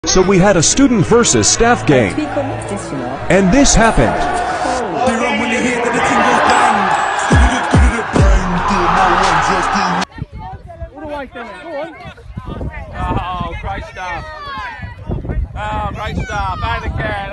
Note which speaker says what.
Speaker 1: So we had a student versus staff game. And this happened.
Speaker 2: Oh, great stuff. Oh, great stuff. And again.